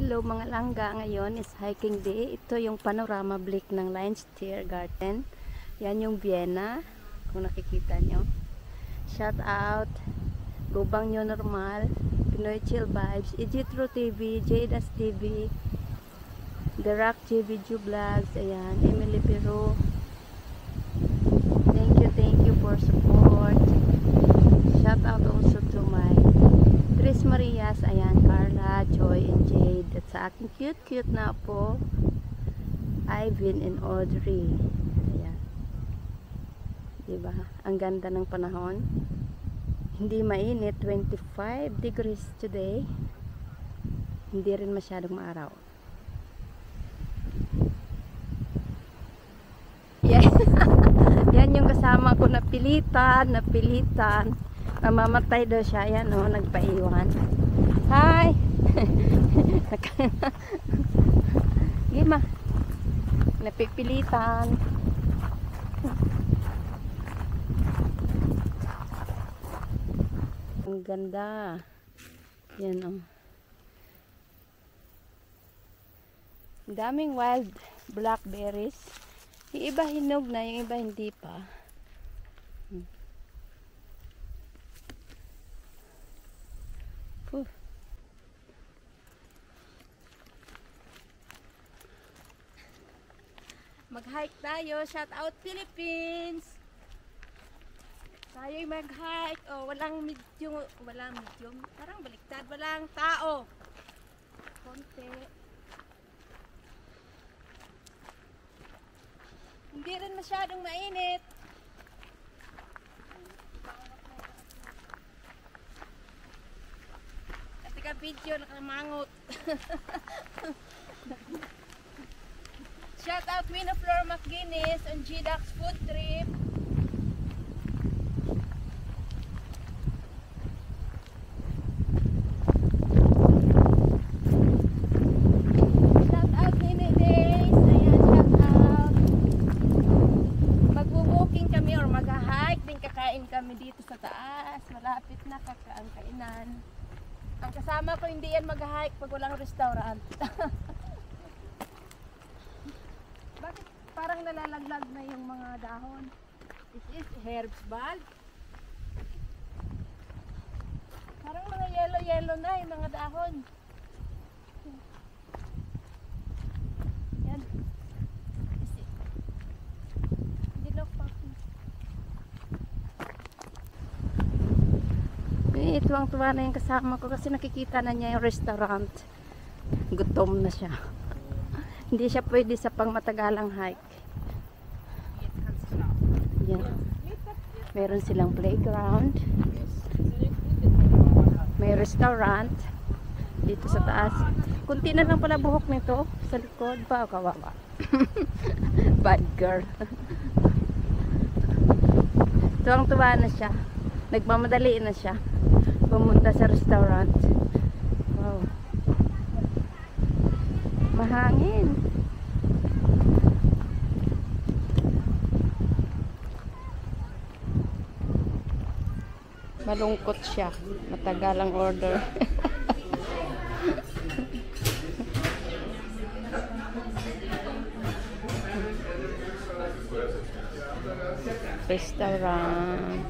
Hello mga langga, ngayon is hiking day. Ito yung panorama blick ng Lions Garden. Yan yung Vienna, kung nakikita nyo. Shout out, Gubang Nyo Normal, Pinoy Chill Vibes, Ejitro TV, Jadas TV, The Rock GVG Vlogs, ayan, Emily Pero. Thank you for support. Shout out also to my Tris Marias, ayan, Carla, Joy, and Jade. At sa aking cute na po, Ivan and Audrey. Ayan. Diba? Ang ganda ng panahon. Hindi mainit, 25 degrees today. Hindi rin masyadong maaraw. Yeah. Yan yung kasama ko, napilitan. Mamamatay daw siya. Ayan o, nagpaiwan. Hi! Gima. Napipilitan. Ang ganda. Yan o. Daming wild blackberries. Yung iba hinog na, yung iba hindi pa. Mag-hike tayo. Shout out Philippines. Tayo'y mag-hike. Oh, walang medium. Parang baliktad. Walang tao. Konti. Hindi rin masyadong mainit. Kasi ka video nakamangot. Shout out Mina Flor McGuinness on G-Dax food trip. Shout out Nene Days. Ayan, shout out. Magwo-walking kami or mag-hike din, kakain kami dito sa taas. Malapit na kainan. Ang kasama ko hindi yan mag-hike pag walang restaurant. Bakit parang nalalaglag na yung mga dahon? This is herbs bulb. Parang mga yellow na yung mga dahon. Yan. Dilok pa. Tuwang-tuwa na yung kasama ko kasi nakikita na niya yung restaurant. Gutom na siya. Hindi siya pwede sa pangmatagalang hike. Yan. Meron silang playground. May restaurant dito sa taas. Kunti na lang pala buhok nito sa likod pa. Kawawa. Bad girl. Tuwang-tuwa na siya. Nagmamadali na siya pumunta sa restaurant. Wow. Mahangin. Malungkot siya. Matagal ang order. Restaurant.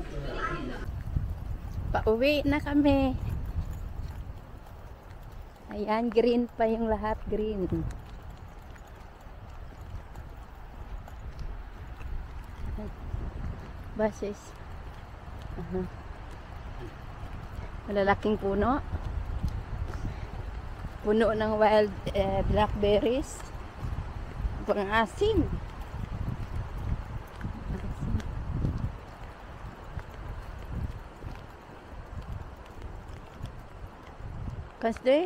Pauwi na kami. Ayan, green pa yung lahat, green. Buses. Malalaking puno. Puno ng wild blackberries. Pang-asin. Kasi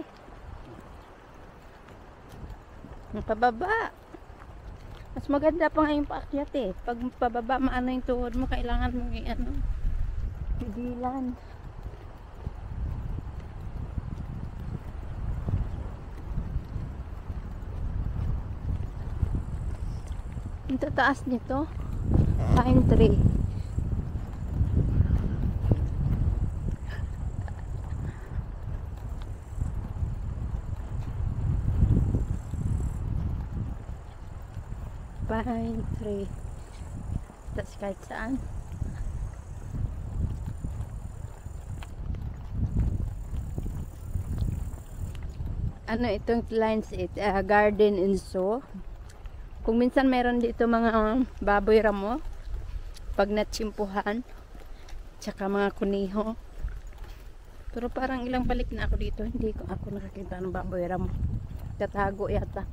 pababa. Mas maganda pa nga yung paakyat eh. Pag pababa, maano yung tuhod mo, kailangan mong pigilan. Yung tataas nito, pine tree. pine tree. Tapos kahit saan. Ano itong lines garden and zoo. Kung minsan meron dito mga baboy ramo pag natsimpuhan, tsaka mga kuniho. Pero parang ilang balik na ako dito, hindi ko ako nakakita ng baboy ramo. Tatago yata.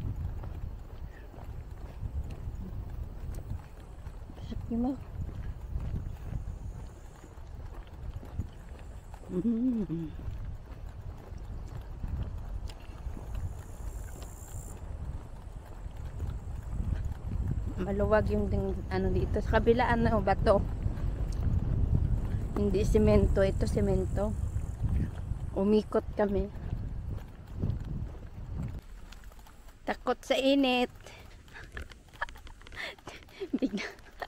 Sakit mo. Maluwag yung ano dito sa kabila, ano bato, hindi semento, ito semento. Umikot kami, takot sa init. Bigla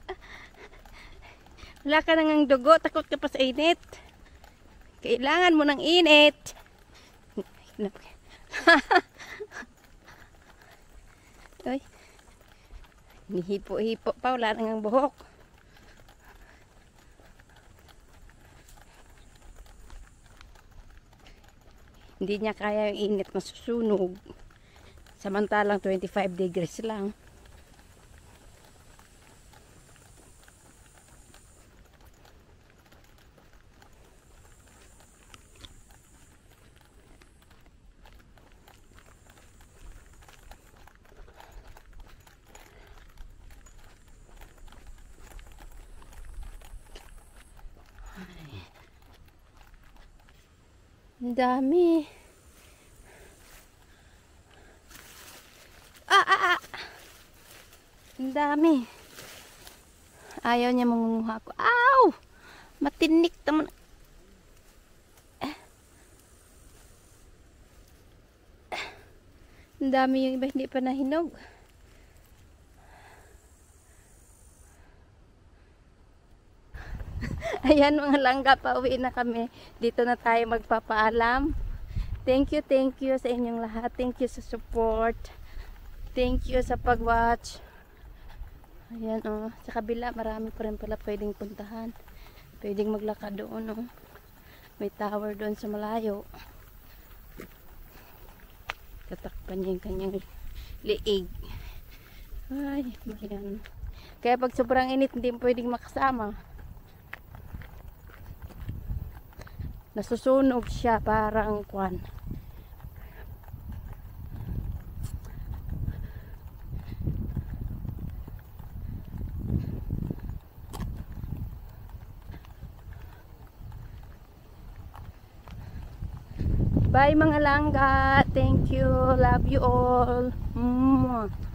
wala ka nang dugo, takot ka pa sa init. Kailangan mo ng init. Uy, nihipo-hipo pa, wala nang buhok. Hindi niya kaya yung init, masusunog. Samantalang 25 degrees lang. Ang dami. Ang dami. Ayaw niya mangunguha ko. Ow! Matinik naman. Ang dami, yung iba hindi pa nahinog. Ayan mga langga, pauwi na kami. Dito na tayo magpapaalam. Thank you sa inyong lahat. Thank you sa support. Thank you sa pag-watch. Ayan oh, sa kabila marami pa rin pala pwedeng puntahan. Pwedeng maglakad doon oh. May tower doon sa malayo. Tatakpan niya yung kanyang liig. Ay, ayan. Kaya pag sobrang init hindi pwedeng makasama. Nasusunog siya parang kwan. Bye mga langga. Thank you. Love you all.